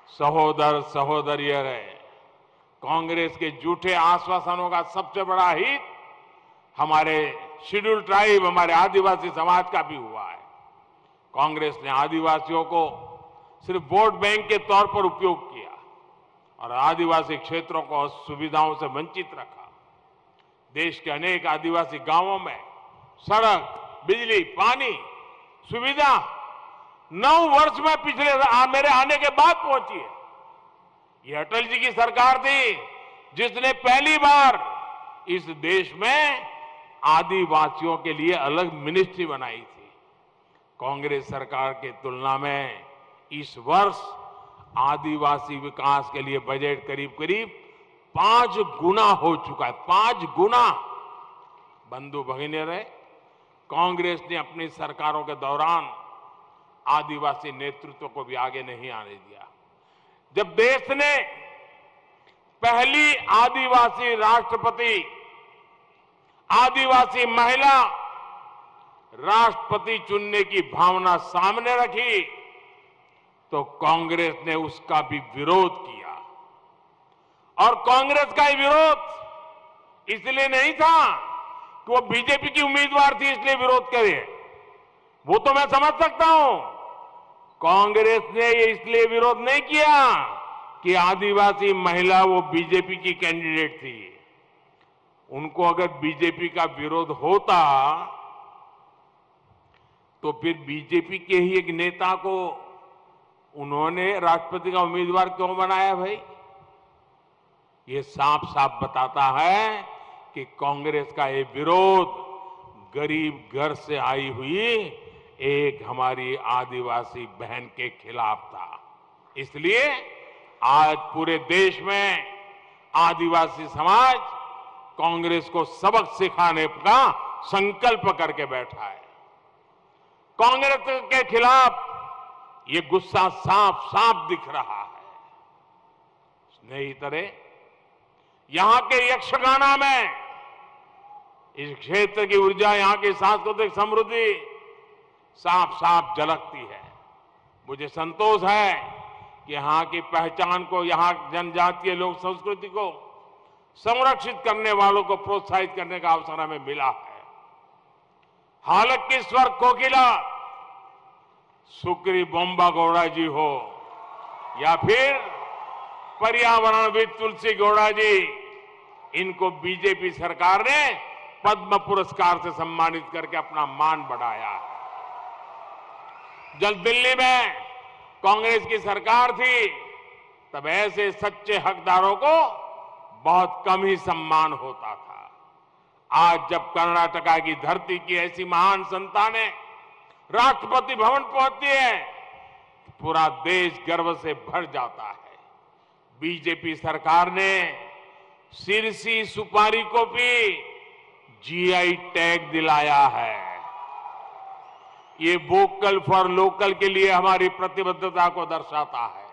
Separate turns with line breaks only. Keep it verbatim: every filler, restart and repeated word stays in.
सहोदर सहोदरियर है। कांग्रेस के झूठे आश्वासनों का सबसे बड़ा हित हमारे शेड्यूल ट्राइब, हमारे आदिवासी समाज का भी हुआ है। कांग्रेस ने आदिवासियों को सिर्फ वोट बैंक के तौर पर उपयोग किया और आदिवासी क्षेत्रों को सुविधाओं से वंचित रखा। देश के अनेक आदिवासी गांवों में सड़क, बिजली, पानी सुविधा नौ वर्ष में पिछले आ, मेरे आने के बाद पहुंची है। ये अटल जी की सरकार थी जिसने पहली बार इस देश में आदिवासियों के लिए अलग मिनिस्ट्री बनाई थी। कांग्रेस सरकार की तुलना में इस वर्ष आदिवासी विकास के लिए बजट करीब करीब पांच गुना हो चुका है। पांच गुना। बंधु भगिनीरे, कांग्रेस ने अपनी सरकारों के दौरान आदिवासी नेतृत्व को भी आगे नहीं आने दिया। जब देश ने पहली आदिवासी राष्ट्रपति, आदिवासी महिला राष्ट्रपति चुनने की भावना सामने रखी तो कांग्रेस ने उसका भी विरोध किया। और कांग्रेस का ये विरोध इसलिए नहीं था कि वो बीजेपी की उम्मीदवार थी इसलिए विरोध करे, वो तो मैं समझ सकता हूं। कांग्रेस ने ये इसलिए विरोध नहीं किया कि आदिवासी महिला वो बीजेपी की कैंडिडेट थी। उनको अगर बीजेपी का विरोध होता तो फिर बीजेपी के ही एक नेता को उन्होंने राष्ट्रपति का उम्मीदवार क्यों बनाया भाई? ये साफ साफ बताता है कि कांग्रेस का ये विरोध गरीब घर से आई हुई एक हमारी आदिवासी बहन के खिलाफ था। इसलिए आज पूरे देश में आदिवासी समाज कांग्रेस को सबक सिखाने का संकल्प करके बैठा है। कांग्रेस के खिलाफ ये गुस्सा साफ साफ दिख रहा है। स्नेहितरे, यहां के यक्षगाना में इस क्षेत्र की ऊर्जा, यहां की सांस्कृतिक समृद्धि साफ साफ झलकती है। मुझे संतोष है कि यहां की पहचान को, यहां जनजातीय लोक संस्कृति को संरक्षित करने वालों को प्रोत्साहित करने का अवसर हमें मिला है। हालक की स्वर कोकिला सुक्री बोम्बा गौड़ा जी हो या फिर पर्यावरणविद तुलसी गौड़ा जी, इनको बीजेपी सरकार ने पद्म पुरस्कार से सम्मानित करके अपना मान बढ़ाया है। जब दिल्ली में कांग्रेस की सरकार थी तब ऐसे सच्चे हकदारों को बहुत कम ही सम्मान होता था। आज जब कर्नाटका की धरती की ऐसी महान संतानें राष्ट्रपति भवन पहुंचती है पूरा देश गर्व से भर जाता है। बीजेपी सरकार ने सिरसी सुपारी को भी जीआई टैग दिलाया है। ये वोकल फॉर लोकल के लिए हमारी प्रतिबद्धता को दर्शाता है।